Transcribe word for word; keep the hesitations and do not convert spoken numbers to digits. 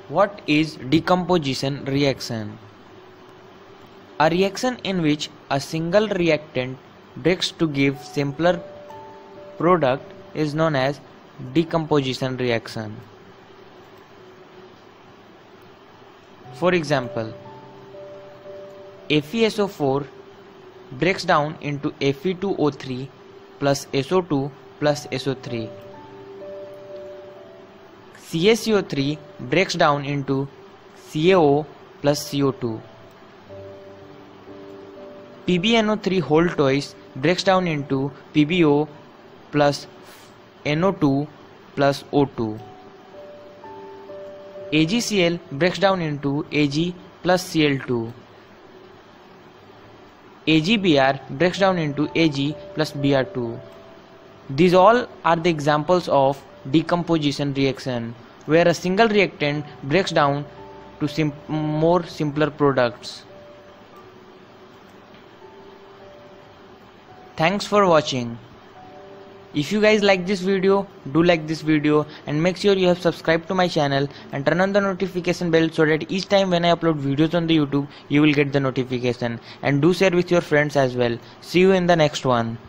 What is decomposition reaction? A reaction in which a single reactant breaks to give simpler product is known as decomposition reaction. For example, F e S O four breaks down into F e two O three plus S O two plus S O three. C a C O three breaks down into C a O plus C O two. P b N O three whole twice breaks down into P b O plus N O two plus O two. A g C l breaks down into Ag plus C l two. A g B r breaks down into Ag plus B r two. These all are the examples of decomposition reaction where a single reactant breaks down to sim more simpler products. Thanks for watching. If you guys like this video, do like this video and make sure you have subscribed to my channel and turn on the notification bell so that each time when I upload videos on the YouTube, you will get the notification, and do share with your friends as well. See you in the next one.